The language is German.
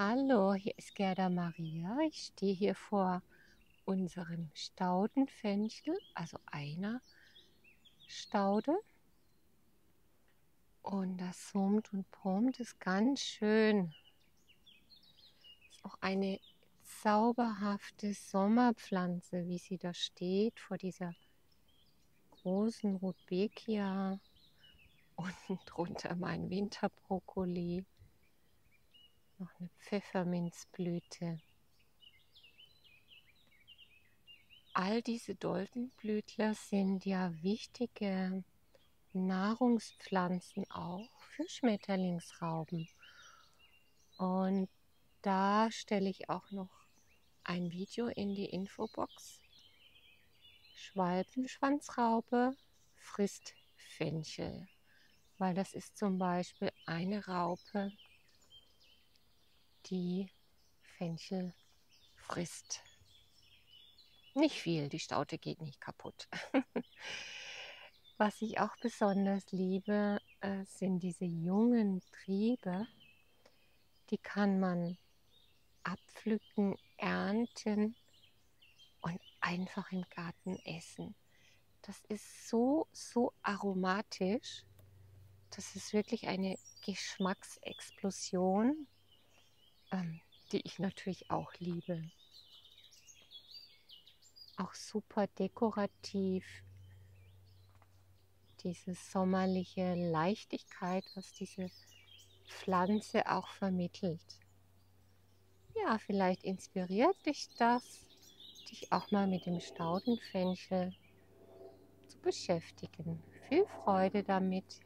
Hallo, hier ist Gerda Maria. Ich stehe hier vor unserem Staudenfenchel, also einer Staude. Und das summt und brummt, ist ganz schön. Ist auch eine zauberhafte Sommerpflanze, wie sie da steht, vor dieser großen Rudbeckia. Unten drunter mein Winterbrokkoli. Noch eine Pfefferminzblüte. All diese Doldenblütler sind ja wichtige Nahrungspflanzen auch für Schmetterlingsrauben. Und da stelle ich auch noch ein Video in die Infobox. Schwalbenschwanzraube frisst Fenchel, weil das ist zum Beispiel eine Raupe, die Fenchel frisst. Nicht viel, die Staude geht nicht kaputt. Was ich auch besonders liebe, sind diese jungen Triebe. Die kann man abpflücken, ernten und einfach im Garten essen. Das ist so aromatisch. Das ist wirklich eine Geschmacksexplosion, die ich natürlich auch liebe. Auch super dekorativ. Diese sommerliche Leichtigkeit, was diese Pflanze auch vermittelt. Ja, vielleicht inspiriert dich das, dich auch mal mit dem Staudenfenchel zu beschäftigen. Viel Freude damit!